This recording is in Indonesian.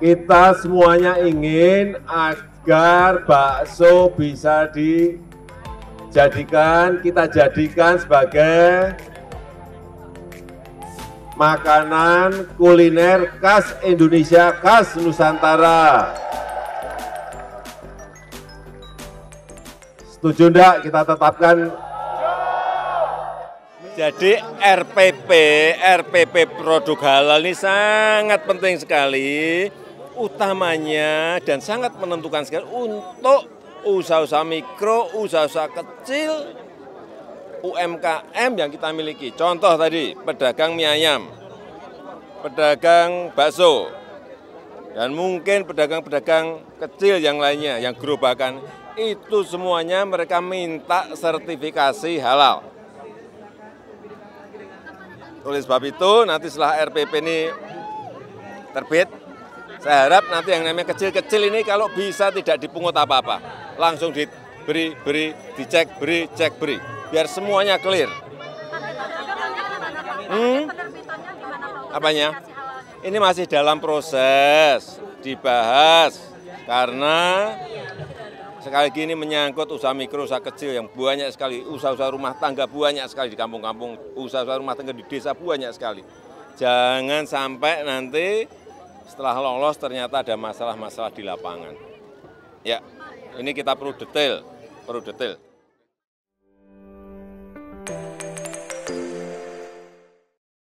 Kita semuanya ingin agar bakso bisa kita jadikan sebagai makanan kuliner khas Indonesia, khas Nusantara. Setuju enggak kita tetapkan? Jadi RPP produk halal ini sangat penting sekali, utamanya dan sangat menentukan sekali untuk usaha-usaha mikro, usaha-usaha kecil, UMKM yang kita miliki. Contoh tadi, pedagang mie ayam, pedagang bakso, dan mungkin pedagang-pedagang kecil yang lainnya, yang gerobakan, itu semuanya mereka minta sertifikasi halal. Oleh sebab itu, nanti setelah RPP ini terbit, saya harap nanti yang namanya kecil-kecil ini kalau bisa tidak dipungut apa-apa. Langsung diberi, dicek, cek, beri. Biar semuanya clear. Apanya? Ini masih dalam proses, dibahas. Karena sekali lagi ini menyangkut usaha mikro, usaha kecil yang banyak sekali, usaha-usaha rumah tangga banyak sekali di kampung-kampung, usaha-usaha rumah tangga di desa banyak sekali. Jangan sampai nanti setelah lolos ternyata ada masalah-masalah di lapangan. Ya, ini kita perlu detail.